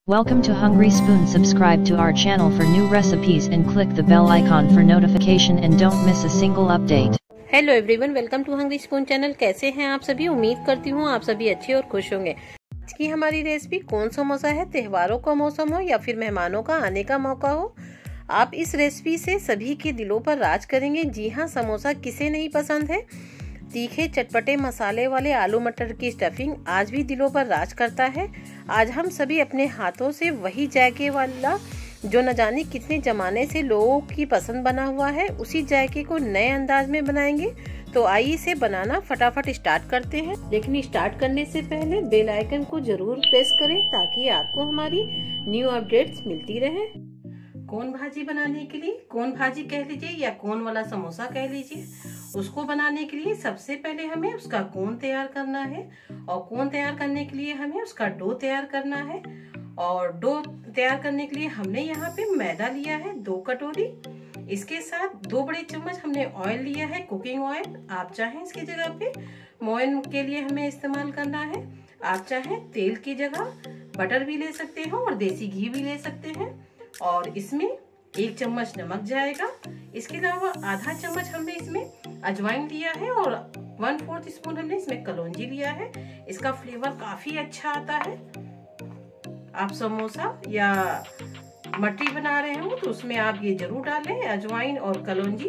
Welcome to Hungry Spoon. Subscribe to our channel for new recipes and click the bell icon for notification and don't miss a single update. Hello everyone, welcome to Hungry Spoon channel. कैसे हैं आप सभी? उम्मीद करती हूँ आप सभी अच्छे और खुश होंगे। आज की हमारी रेसिपी कौन समोसा है। त्योहारों का मौसम हो या फिर मेहमानों का आने का मौका हो, आप इस रेसिपी से सभी के दिलों पर राज करेंगे। जी हाँ, समोसा किसे नहीं पसंद है। तीखे चटपटे मसाले वाले आलू मटर की स्टफिंग आज भी दिलों पर राज करता है। आज हम सभी अपने हाथों से वही जायके वाला जो न जाने कितने जमाने से लोगों की पसंद बना हुआ है, उसी जायके को नए अंदाज में बनाएंगे। तो आइए इसे बनाना फटाफट स्टार्ट करते हैं। लेकिन स्टार्ट करने से पहले बेल आइकन को जरूर प्रेस करें ताकि आपको हमारी न्यू अपडेट्स मिलती रहे। कोन भाजी बनाने के लिए, कोन भाजी कह लीजिए या कोन वाला समोसा कह लीजिए, उसको बनाने के लिए सबसे पहले हमें उसका कोन तैयार करना है। और कोन तैयार करने के लिए हमें उसका डो तैयार करना है। और डो तैयार करने के लिए हमने यहाँ पे मैदा लिया है 2 कटोरी। इसके साथ 2 बड़े चम्मच हमने ऑयल लिया है, कुकिंग ऑयल। आप चाहें इसकी जगह पे मोइन के लिए हमें इस्तेमाल करना है। आप चाहें तेल की जगह बटर भी ले सकते हैं और देसी घी भी ले सकते हैं। और इसमें 1 चम्मच नमक जाएगा। इसके अलावा आधा चम्मच हमने इसमें अजवाइन लिया है और 1/4 स्पून हमने इसमें कलौंजी लिया है। इसका फ्लेवर काफी अच्छा आता है। आप समोसा या मटरी बना रहे हो तो उसमें आप ये जरूर डालें, अजवाइन और कलौंजी।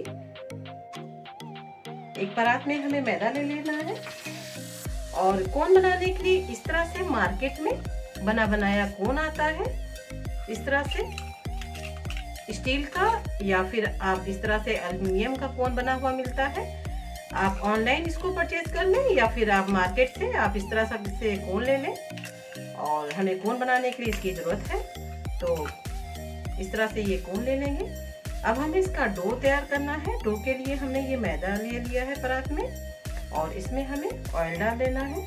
एक परात में हमें मैदा ले लेना है। और कोन बनाने के लिए इस तरह से मार्केट में बना बनाया कोन आता है। इस तरह से स्टील का या फिर आप इस तरह से एल्युमिनियम का कोन बना हुआ मिलता है। आप ऑनलाइन इसको परचेज कर लें या फिर आप मार्केट से आप इस तरह से कोन ले लें। और हमें कोन बनाने के लिए इसकी जरूरत है, तो इस तरह से ये कोन ले लेंगे। अब हमें इसका डो तैयार करना है। डो के लिए हमने ये मैदा ले लिया है परात में और इसमें हमें ऑयल डाल देना है।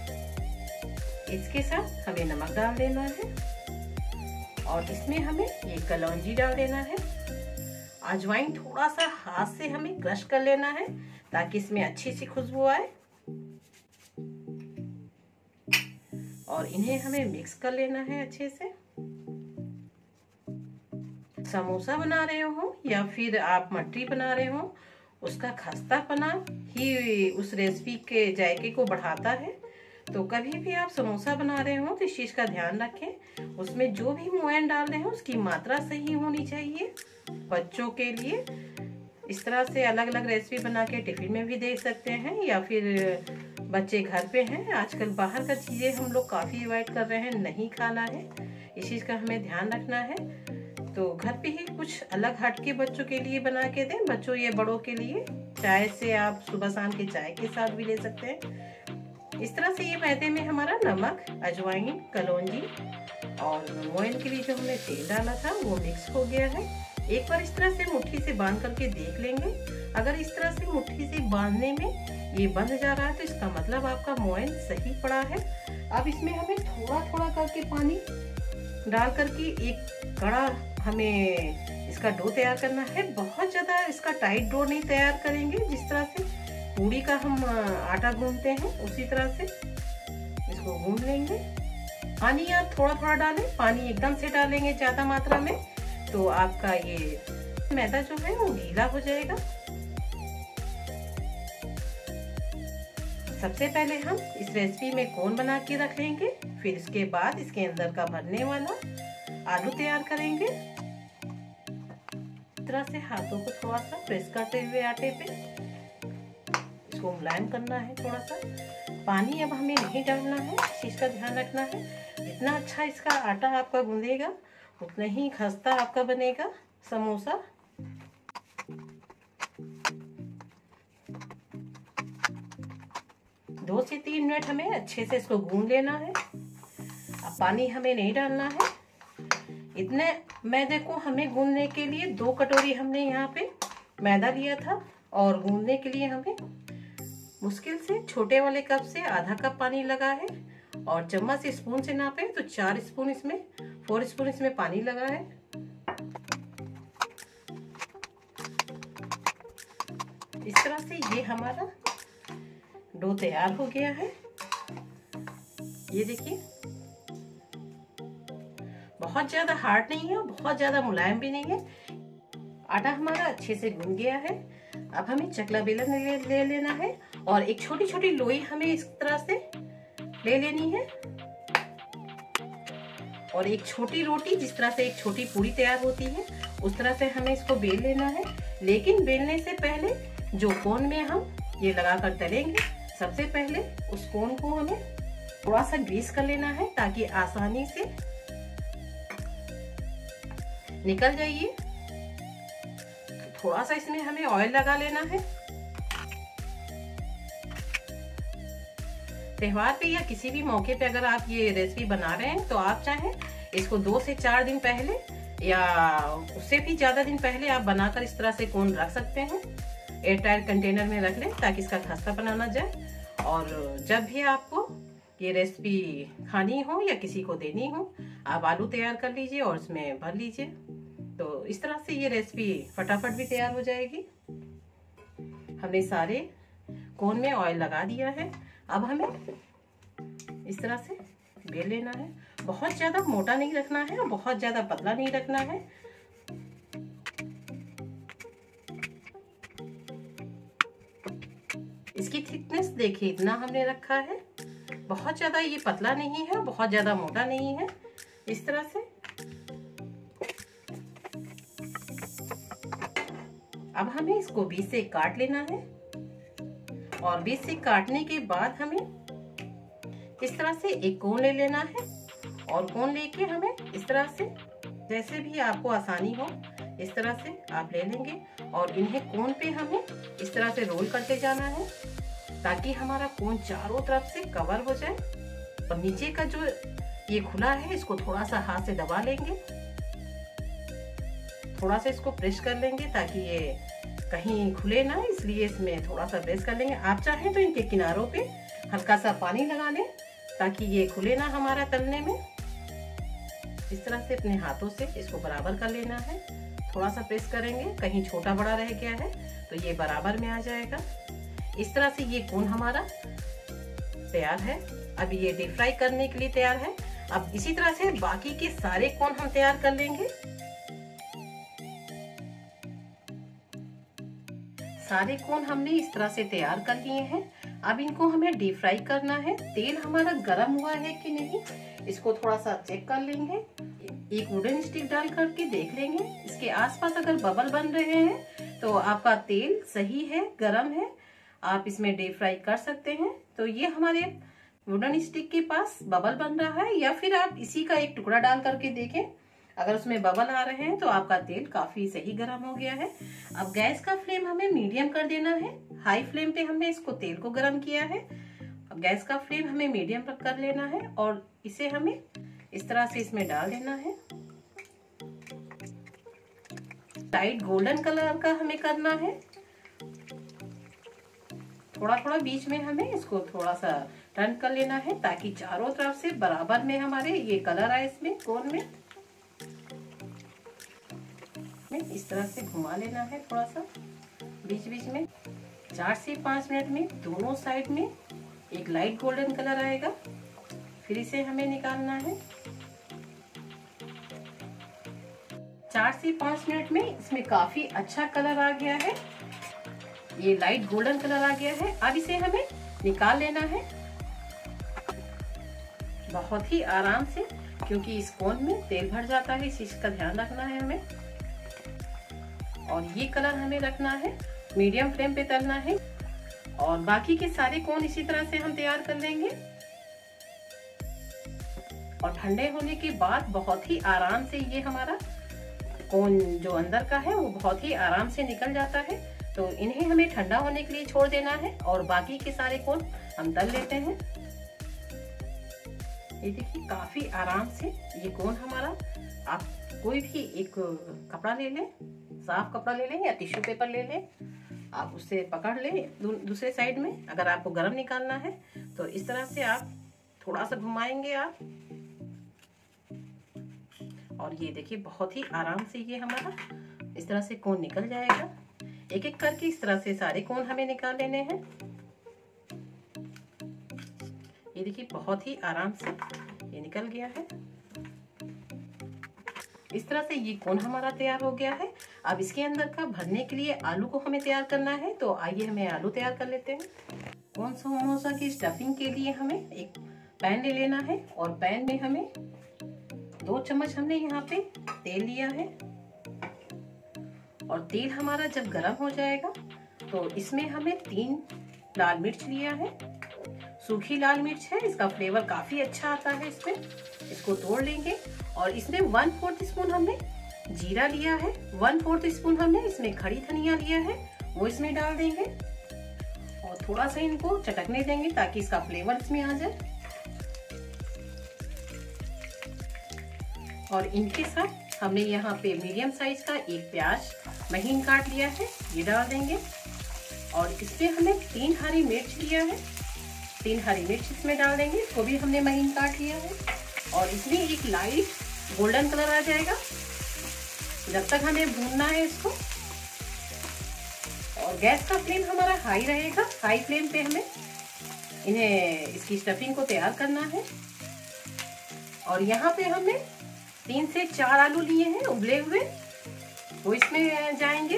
इसके साथ हमें नमक डाल देना है और इसमें हमें ये कलौंजी डाल देना है। अजवाइन थोड़ा सा हाथ से हमें क्रश कर लेना है ताकि इसमें अच्छी सी खुशबू आए। और इन्हें हमें मिक्स कर लेना है अच्छे से। समोसा बना रहे हो या फिर आप मटरी बना रहे हो, उसका खस्तापना ही उस रेसिपी के जायके को बढ़ाता है। तो कभी भी आप समोसा बना रहे हो तो इस चीज का ध्यान रखें, उसमें जो भी मोयन डाल रहे हो उसकी मात्रा सही होनी चाहिए। बच्चों के लिए इस तरह से अलग अलग रेसिपी बना के टिफिन में भी दे सकते हैं, या फिर बच्चे घर पे हैं, आजकल बाहर का चीजें हम लोग काफी अवॉइड कर रहे हैं, नहीं खाना है। इस चीज का हमें ध्यान रखना है। तो घर पे ही कुछ अलग हटके बच्चों के लिए बना के दें। बच्चों या बड़ों के लिए चाय से आप सुबह शाम के चाय के साथ भी ले सकते हैं। इस तरह से ये मैदे में हमारा नमक, अजवाइन, कलौंजी और मोयन के लिए जो हमने तेल डाला था वो मिक्स हो गया है। एक बार इस तरह से मुट्ठी से बांध करके देख लेंगे। अगर इस तरह से मुट्ठी से बांधने में ये बंध जा रहा है तो इसका मतलब आपका मोयन सही पड़ा है। अब इसमें हमें थोड़ा थोड़ा करके पानी डाल करके एक कड़ा हमें इसका डो तैयार करना है। बहुत ज्यादा इसका टाइट डो नहीं तैयार करेंगे, जिस तरह से पूड़ी का हम आटा गूंथते हैं उसी तरह से इसको गूंथ लेंगे। पानी आप थोड़ा थोड़ा डालें, पानी एकदम से डालेंगे ज्यादा मात्रा में तो आपका ये मैदा जो है वो गीला हो जाएगा। सबसे पहले हम इस रेसिपी में कोन बना के रख लेंगे, फिर इसके बाद इसके अंदर का भरने वाला आलू तैयार करेंगे। इस तरह से हाथों को थोड़ा सा प्रेस करते हुए आटे पे इसको मुलायम करना है। थोड़ा सा पानी अब हमें नहीं डालना है, इस चीज का ध्यान रखना है। जितना अच्छा इसका आटा आपका गूंदेगा उतना ही खस्ता आपका बनेगा समोसा। दो से 3 मिनट हमें अच्छे से इसको गूंद लेना है। अब पानी हमें नहीं डालना है। इतने मैदे को हमें गूंदने के लिए 2 कटोरी हमने यहाँ पे मैदा लिया था और गूंदने के लिए हमें मुश्किल से छोटे वाले कप से आधा कप पानी लगा है। और चम्मच से स्पून से नापे तो 4 स्पून इसमें 4 स्पून इसमें पानी लगा है। इस तरह से ये हमारा डो तैयार हो गया है। ये देखिए बहुत ज्यादा हार्ड नहीं है और बहुत ज्यादा मुलायम भी नहीं है। आटा हमारा अच्छे से गूंद गया है। अब हमें चकला बेलन ले लेना है और एक छोटी छोटी लोई हमें इस तरह से ले लेनी है और एक छोटी रोटी, जिस तरह से एक छोटी पूरी तैयार होती है उस तरह से हमें इसको बेल लेना है। लेकिन बेलने से पहले जो कोन में हम ये लगाकर तलेंगे, सबसे पहले उस कोन को हमें थोड़ा सा ग्रीस कर लेना है ताकि आसानी से निकल जाइए। थोड़ा सा इसमें हमें ऑयल लगा लेना है। त्योहार पे या किसी भी मौके पे अगर आप ये रेसिपी बना रहे हैं तो आप चाहें इसको 2 से 4 दिन पहले या उससे भी ज्यादा दिन पहले आप बनाकर इस तरह से कोन रख सकते हैं। एयरटाइट कंटेनर में रख लें ताकि इसका खस्ता बना ना जाए। और जब भी आपको ये रेसिपी खानी हो या किसी को देनी हो, आप आलू तैयार कर लीजिए और इसमें भर लीजिए। तो इस तरह से ये रेसिपी फटाफट भी तैयार हो जाएगी। हमने सारे कोन में ऑयल लगा दिया है। अब हमें इस तरह से बेल लेना है। बहुत ज्यादा मोटा नहीं रखना है और बहुत ज्यादा पतला नहीं रखना है। इसकी थिकनेस देखिए, इतना हमने रखा है। बहुत ज्यादा ये पतला नहीं है, बहुत ज्यादा मोटा नहीं है। इस तरह से अब हमें इसको बीच से काट लेना है और बीच से काटने के बाद हमें इस तरह से एक कोन ले लेना है और कोन लेके हमें इस तरह से, जैसे भी आपको आसानी हो इस तरह से आप ले लेंगे और इन्हें कोन पे हमें इस तरह से रोल करते जाना है ताकि हमारा कोन चारों तरफ से कवर हो जाए। और नीचे का जो ये खुला है इसको थोड़ा सा हाथ से दबा लेंगे, थोड़ा सा इसको प्रेस कर लेंगे ताकि ये कहीं खुले ना, इसलिए इसमें थोड़ा सा प्रेस कर लेंगे। आप चाहें तो इनके किनारों पे हल्का सा पानी लगा लें ताकि ये खुले ना हमारा तलने में। इस तरह से अपने हाथों से इसको बराबर कर लेना है। थोड़ा सा प्रेस करेंगे, कहीं छोटा बड़ा रह गया है तो ये बराबर में आ जाएगा। इस तरह से ये कोन हमारा तैयार है। अब ये डीप फ्राई करने के लिए तैयार है। अब इसी तरह से बाकी के सारे कोन हम तैयार कर लेंगे। सारे कोन हमने इस तरह से तैयार कर लिए हैं। अब इनको हमें डीप फ्राई करना है। तेल हमारा गर्म हुआ है कि नहीं इसको थोड़ा सा चेक कर लेंगे। एक वुडन स्टिक डाल करके देख लेंगे। इसके आसपास अगर बबल बन रहे हैं तो आपका तेल सही है, गर्म है, आप इसमें डीप फ्राई कर सकते हैं। तो ये हमारे वुडन स्टिक के पास बबल बन रहा है, या फिर आप इसी का एक टुकड़ा डाल करके देखें। अगर उसमें बबल आ रहे हैं तो आपका तेल काफी सही गर्म हो गया है। अब गैस का फ्लेम हमें मीडियम कर देना है। हाई फ्लेम पे हमने इसको तेल को गर्म किया है। अब गैस का फ्लेम हमें मीडियम पर कर लेना है और इसे हमें इस तरह से इसमें डाल देना है। लाइट गोल्डन कलर का हमें करना है। थोड़ा थोड़ा बीच में हमें इसको थोड़ा सा टर्न कर लेना है ताकि चारों तरफ से बराबर में हमारे ये कलर आए इसमें कोन में। इस तरह से घुमा लेना है थोड़ा सा बीच बीच में। 4 से 5 मिनट में दोनों साइड में एक लाइट गोल्डन कलर आएगा, फिर इसे हमें निकालना है। 4 से 5 मिनट में इसमें काफी अच्छा कलर आ गया है, ये लाइट गोल्डन कलर आ गया है। अब इसे हमें निकाल लेना है बहुत ही आराम से, क्योंकि इस कोन में तेल भर जाता है, इस चीज का ध्यान रखना है हमें। और ये कलर हमें रखना है, मीडियम फ्लेम पे तलना है। और बाकी के सारे कोन इसी तरह से हम तैयार कर लेंगे। और ठंडे होने के बाद बहुत ही आराम से ये हमारा कोन जो अंदर का है वो बहुत ही आराम से निकल जाता है। तो इन्हें हमें ठंडा होने के लिए छोड़ देना है और बाकी के सारे कोन हम तल लेते हैं। ये देखिए काफी आराम से ये कोन हमारा, आप कोई भी एक कपड़ा ले लें, साफ कपड़ा ले लें या टिश्यू पेपर ले लें, आप उससे पकड़ लें दूसरे साइड में। अगर आपको गरम निकालना है तो इस तरह से आप थोड़ा सा घुमाएंगे आप, और ये देखिए बहुत ही आराम से ये हमारा इस तरह से कोन निकल जाएगा। एक एक करके इस तरह से सारे कोन हमें निकाल लेने हैं। ये देखिए बहुत ही आराम से ये निकल गया है। इस तरह से ये कोन हमारा तैयार हो गया है। अब इसके अंदर का भरने के लिए आलू को हमें तैयार करना है, तो आइए हमें आलू तैयार कर लेते हैं। कोन समोसा की स्टफिंग के लिए हमें एक पैन ले लेना है और पैन में हमें 2 चम्मच हमने यहाँ पे तेल लिया है। और तेल हमारा जब गर्म हो जाएगा तो इसमें हमें 3 लाल मिर्च लिया है। सूखी लाल मिर्च है, इसका फ्लेवर काफी अच्छा आता है इसमें। इसको तोड़ लेंगे और इसमें 1/4 टीस्पून हमने जीरा लिया है, 1/4 टीस्पून हमने इसमें खड़ी धनिया लिया है, वो इसमें डाल देंगे और थोड़ा सा इनको चटकने देंगे ताकि इसका फ्लेवर इसमें आ जाए। और इनके साथ हमने यहाँ पे मीडियम साइज का एक प्याज महीन काट लिया है, ये डाल देंगे। और इसमें हमने 3 हरी मिर्च लिया है, 3 हरी मिर्च इसमें डाल देंगे, इसको भी हमने महीन काट लिया है। और इसमें एक लाइट गोल्डन कलर आ जाएगा, जब तक हमें भूनना है इसको। और गैस का फ्लेम हमारा हाई रहेगा, हाई फ्लेम पे हमें इसकी स्टफिंग को तैयार करना है। और यहाँ पे हमने 3 से 4 आलू लिए हैं उबले हुए, वो इसमें जाएंगे।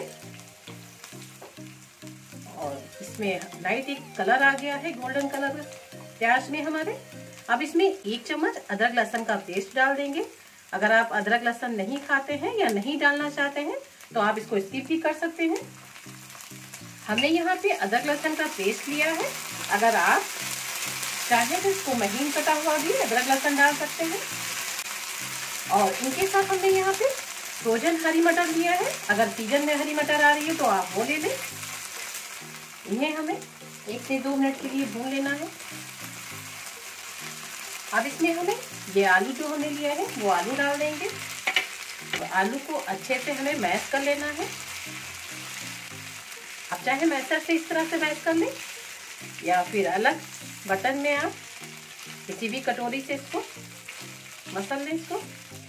और इसमें लाइट एक कलर आ गया है, गोल्डन कलर प्याज में हमारे। अब इसमें 1 चम्मच अदरक लहसुन का पेस्ट डाल देंगे। अगर आप अदरक लहसुन नहीं खाते हैं या नहीं डालना चाहते हैं तो आप इसको स्किप भी कर सकते हैं। हमने यहाँ पे अदरक लहसुन का पेस्ट लिया है, अगर आप चाहे तो इसको महीन कटा हुआ भी अदरक लहसुन डाल सकते हैं। और इनके साथ हमने यहाँ पे फ्रोजन हरी मटर लिया है, अगर सीजन में हरी मटर आ रही है तो आप वो ले लें। इन्हें हमें 1 से 2 मिनट के लिए भून लेना है। अब इसमें हमें ये आलू जो हमने लिया है वो आलू डाल देंगे। तो आलू को अच्छे से हमें मैश कर लेना है। आप चाहे मैशर से इस तरह से मैश कर लें या फिर अलग बटन में आप किसी भी कटोरी से इसको मसल लें इसको।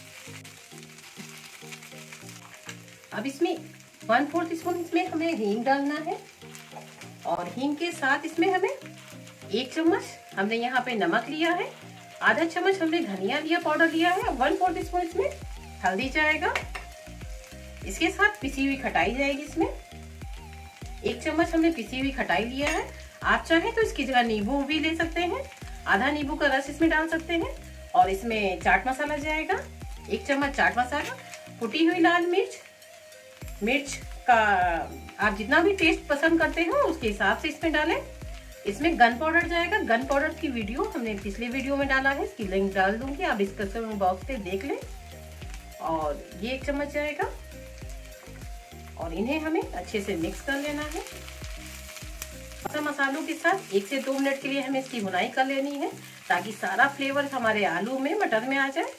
अब इसमें 1/4 टीस्पून इसमें हमें हींग डालना है। और हींग के साथ इसमें हमें 1 चम्मच हमने यहाँ पे नमक लिया है, आधा चम्मच हमने धनिया लिया पाउडर लिया है, 1/4 टीस्पून इसमें हल्दी जाएगा। इसके साथ पिसी हुई खटाई जाएगी। इसमें 1 चम्मच हमने पिसी हुई खटाई लिया है। आप चाहें तो इसकी जगह नींबू भी ले सकते हैं, आधा नींबू का रस इसमें डाल सकते हैं। और इसमें चाट मसाला जाएगा, 1 चम्मच चाट मसाला, कुटी हुई लाल मिर्च का आप जितना भी टेस्ट पसंद करते हो उसके हिसाब से इसमें डालें। इसमें गन पाउडर जाएगा, गन पाउडर की वीडियो हमने पिछले वीडियो में डाला है, इसकी लिंक डाल दूंगी, आप डिस्क्रिप्शन बॉक्स पे देख लें। और ये 1 चम्मच जाएगा और इन्हें हमें अच्छे से मिक्स कर लेना है। मसालों के साथ 1 से 2 मिनट के लिए हमें इसकी भुनाई कर लेनी है ताकि सारा फ्लेवर हमारे आलू में मटर में आ जाए।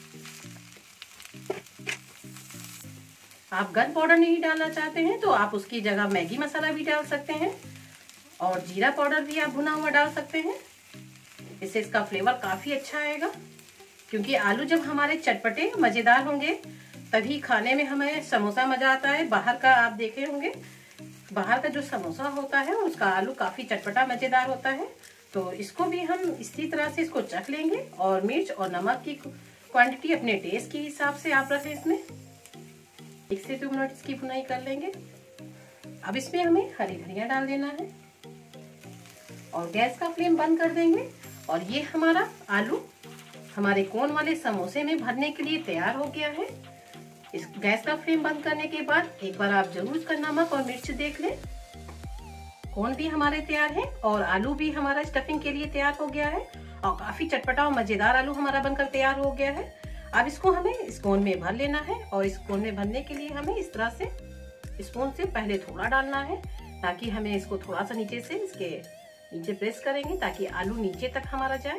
आप गन पाउडर नहीं डालना चाहते हैं तो आप उसकी जगह मैगी मसाला भी डाल सकते हैं और जीरा पाउडर भी आप भुना हुआ डाल सकते हैं। इससे इसका फ्लेवर काफी अच्छा आएगा, क्योंकि आलू जब हमारे चटपटे मजेदार होंगे तभी खाने में हमें समोसा मजा आता है। बाहर का आप देखे होंगे, बाहर का जो समोसा होता है उसका आलू काफी चटपटा मजेदार होता है। तो इसको भी हम इसी तरह से इसको चख लेंगे। और मिर्च और नमक की क्वांटिटी अपने टेस्ट के हिसाब से आप रखें। इसमें 1 से 2 मिनट इसकी भुनाई कर लेंगे। अब इसमें हमें हरी धनिया डाल देना है और गैस का फ्लेम बंद कर देंगे। और ये हमारा आलू हमारे कोन वाले समोसे में भरने के लिए तैयार हो गया है। इस गैस का फ्लेम बंद करने के बाद एक बार आप जरूर इसका नमक और मिर्च देख लें। कोन भी हमारे तैयार है और आलू भी हमारा स्टफिंग के लिए तैयार हो गया है और काफी चटपटा और मजेदार आलू हमारा बनकर तैयार हो गया है। अब इसको हमें इस कोन में भर लेना है और इस कोन में भरने के लिए हमें इस तरह से स्पून से पहले थोड़ा डालना है ताकि हमें इसको थोड़ा सा नीचे से इसके नीचे प्रेस करेंगे ताकि आलू नीचे तक हमारा जाए।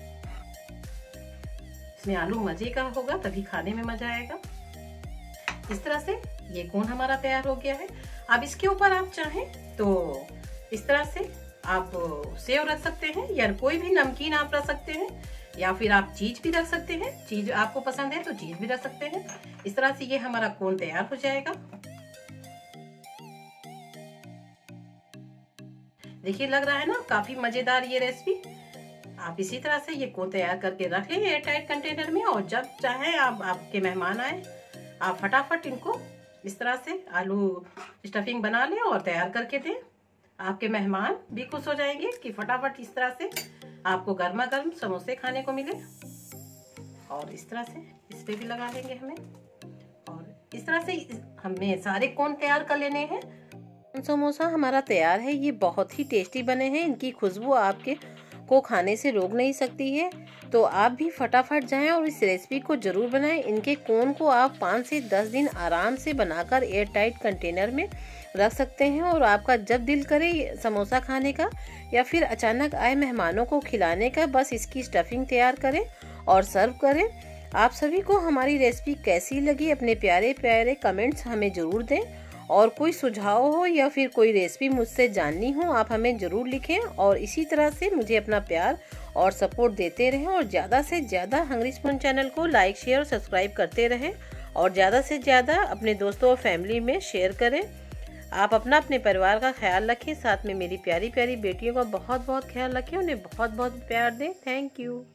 इसमें आलू मजे का होगा तभी खाने में मजा आएगा। इस तरह से ये कोन हमारा तैयार हो गया है। अब इसके ऊपर आप चाहें तो इस तरह से आप सेव रख सकते हैं या कोई भी नमकीन आप रख सकते हैं या फिर आप चीज भी रख सकते हैं। चीज आपको पसंद है तो चीज भी रख सकते हैं। इस तरह से ये हमारा कोन तैयार हो जाएगा। देखिए लग रहा है ना काफी मजेदार ये रेसिपी। आप इसी तरह से ये कोन तैयार करके रख लें एयर टाइट कंटेनर में, और जब चाहे आपके मेहमान आए आप फटाफट इनको इस तरह से आलू स्टफिंग बना लें और तैयार करके दें। आपके मेहमान भी खुश हो जाएंगे कि फटाफट इस तरह से आपको गर्मा गर्म समोसे खाने को मिले। और इस तरह से इस पे भी लगा लेंगे हमें, और इस तरह से हमें सारे कोन तैयार कर लेने हैं। समोसा हमारा तैयार है। ये बहुत ही टेस्टी बने हैं, इनकी खुशबू आपके को खाने से रोक नहीं सकती है। तो आप भी फटाफट जाएं और इस रेसिपी को जरूर बनाएं। इनके कोन को आप 5 से 10 दिन आराम से बनाकर एयर टाइट कंटेनर में रख सकते हैं, और आपका जब दिल करे समोसा खाने का या फिर अचानक आए मेहमानों को खिलाने का, बस इसकी स्टफिंग तैयार करें और सर्व करें। आप सभी को हमारी रेसिपी कैसी लगी अपने प्यारे प्यारे कमेंट्स हमें ज़रूर दें, और कोई सुझाव हो या फिर कोई रेसिपी मुझसे जाननी हो आप हमें ज़रूर लिखें। और इसी तरह से मुझे अपना प्यार और सपोर्ट देते रहें, और ज़्यादा से ज़्यादा हंग्री स्पून चैनल को लाइक शेयर और सब्सक्राइब करते रहें, और ज़्यादा से ज़्यादा अपने दोस्तों और फैमिली में शेयर करें। आप अपने परिवार का ख्याल रखें, साथ में मेरी प्यारी प्यारी बेटियों का बहुत बहुत ख्याल रखें, उन्हें बहुत बहुत प्यार दें। Thank you.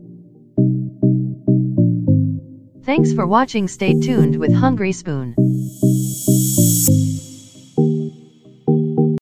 Thanks for watching. Stay tuned with Hungry Spoon.